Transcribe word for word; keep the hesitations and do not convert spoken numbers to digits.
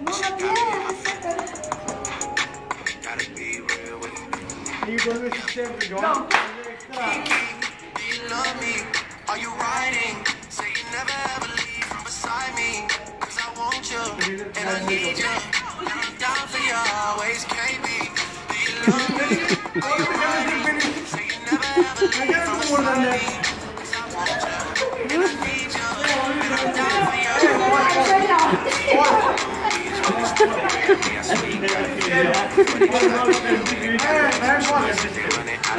Are you going to step the no. Do you love me? Are you riding? Say you never ever leave from beside me. Cause I want you, and I need you. And I'm down for you always, K B. Do you love me? Are you riding? Say you never ever leave from beside me. Cause I want you, and I need you. And I'm down for you.